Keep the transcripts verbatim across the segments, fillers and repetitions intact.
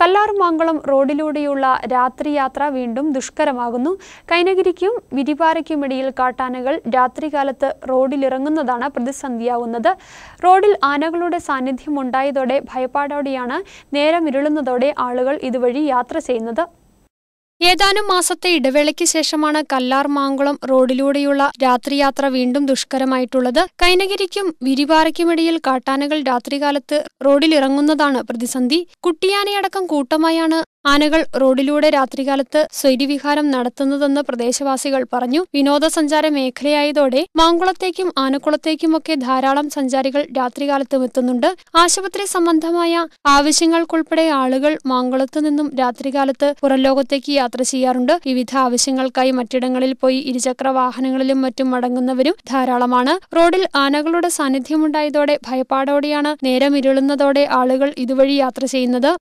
കല്ലാർമാങ്കുളം റോഡിലൂടെയുള്ള രാത്രിയാത്ര വീണ്ടും ദുഷ്കരമാകുന്നു. കൈനഗിരിക്കും വിരിപാറയ്ക്കുമിടയിൽ കാട്ടാനകൾ രാത്രികാലത്ത് റോഡിലിറങ്ങുന്നതാണ് പ്രതിസന്ധിയാവുന്നത്. റോഡിൽ ആനകളുടെ സാന്നിധ്യം ഉണ്ടായതോടെ ഭയപ്പാടോടെയാണ് നേരമിരുളുന്നതോടെ ആളുകൾ ഇതുവഴി യാത്ര ചെയ്യുന്നത്. ഏതാനും മാസത്തെ ഇടവേളയ്ക്ക് ശേഷമാണ് കല്ലാർമാങ്കുളം റോഡിലൂടെയുള്ള രാത്രിയാത്ര വീണ്ടും ദുഷ്കരമായിട്ടുള്ളത്. കൈനഗിരിക്കും വിരിപാറയ്ക്കുമിടയിൽ കാട്ടാനകൾ രാത്രികാലത്ത് റോഡിലിറങ്ങുന്നതാണ് പ്രതിസന്ധി. കുട്ടിയാനയടക്കം കൂട്ടമായാണ് ആനകൾ റോഡിലൂടെ രാത്രികാലത്ത് സ്വൈര്യവിഹാരം നടത്തുന്നതെന്ന് പ്രദേശവാസികൾ പറഞ്ഞു. വിനോദസഞ്ചാര മേഖലയായതോടെ മാങ്കുളത്തേക്കും ആനക്കുളത്തേക്കുമൊക്കെ ധാരാളം സഞ്ചാരികൾ രാത്രികാലത്തും എത്തുന്നുണ്ട്. ആശുപത്രി സംബന്ധമായ ആവശ്യങ്ങൾക്കുൾപ്പെടെ ആളുകൾ മാങ്കുളത്തു നിന്നും രാത്രികാലത്ത് പുറംലോകത്തേക്ക് യാത്ര ചെയ്യാറുണ്ട്. വിവിധ ആവശ്യങ്ങൾക്കായി മറ്റിടങ്ങളിൽ പോയി ഇരുചക്ര വാഹനങ്ങളിലും മറ്റും മടങ്ങുന്നവരും ധാരാളമാണ്. റോഡിൽ ആനകളുടെ സാന്നിധ്യമുണ്ടായതോടെ ഭയപ്പാടോടെയാണ് നേരമിരുളുന്നതോടെ ആളുകൾ ഇതുവഴി യാത്ര ചെയ്യുന്നത്.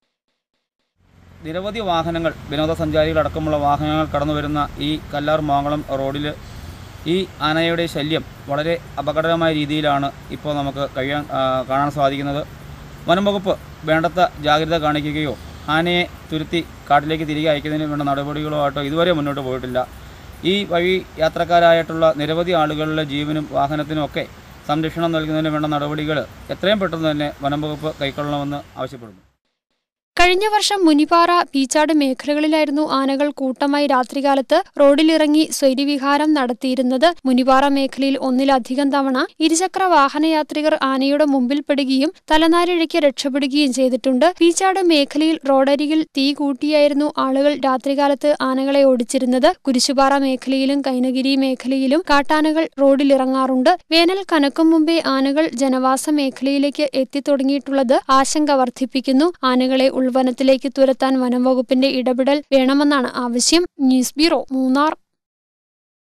നിരവധി വാഹനങ്ങൾ വിനോദസഞ്ചാരികളടക്കമുള്ള വാഹനങ്ങൾ കടന്നു വരുന്ന ഈ കല്ലാർമാങ്കുളം റോഡിൽ ഈ ആനയുടെ ശല്യം വളരെ അപകടകരമായ രീതിയിലാണ് ഇപ്പോൾ നമുക്ക് കഴിയാൻ കാണാൻ സാധിക്കുന്നത്. വനം വകുപ്പ് വേണ്ടത്ര ജാഗ്രത കാണിക്കുകയോ ആനയെ തുരുത്തി കാട്ടിലേക്ക് തിരികെ അയക്കുന്നതിന് വേണ്ട നടപടികളോ ആയിട്ടോ ഇതുവരെ മുന്നോട്ട് പോയിട്ടില്ല. ഈ വഴി യാത്രക്കാരായിട്ടുള്ള നിരവധി ആളുകളുടെ ജീവനും വാഹനത്തിനും ഒക്കെ സംരക്ഷണം നൽകുന്നതിന് വേണ്ട നടപടികൾ എത്രയും പെട്ടെന്ന് തന്നെ വനം വകുപ്പ് കൈക്കൊള്ളണമെന്ന് ആവശ്യപ്പെടുന്നു. കഴിഞ്ഞ വർഷം മുനിപ്പാറ പീച്ചാട് മേഖലകളിലായിരുന്നു ആനകൾ കൂട്ടമായി രാത്രികാലത്ത് റോഡിലിറങ്ങി സ്വൈര്യവിഹാരം നടത്തിയിരുന്നത്. മുനിപ്പാറ മേഖലയിൽ ഒന്നിലധികം തവണ ഇരുചക്ര വാഹനയാത്രികർ ആനയുടെ മുമ്പിൽപ്പെടുകയും തലനാരിഴയ്ക്ക് രക്ഷപ്പെടുകയും ചെയ്തിട്ടുണ്ട്. പീച്ചാട് മേഖലയിൽ റോഡരികിൽ തീ കൂട്ടിയായിരുന്നു ആളുകൾ രാത്രികാലത്ത് ആനകളെ ഓടിച്ചിരുന്നത്. കുരിശുപാറ മേഖലയിലും കൈനഗിരി മേഖലയിലും കാട്ടാനകൾ റോഡിലിറങ്ങാറുണ്ട്. വേനൽ കനക്കും മുമ്പേ ആനകൾ ജനവാസ മേഖലയിലേക്ക് എത്തിത്തുടങ്ങിയിട്ടുള്ളത് ആശങ്ക വർദ്ധിപ്പിക്കുന്നു. ആനകളെ ഉൾവനത്തിലേക്ക് തുരത്താൻ വനം വകുപ്പിന്റെ ഇടപെടൽ വേണമെന്നാണ് ആവശ്യം. News bureau, Munnar.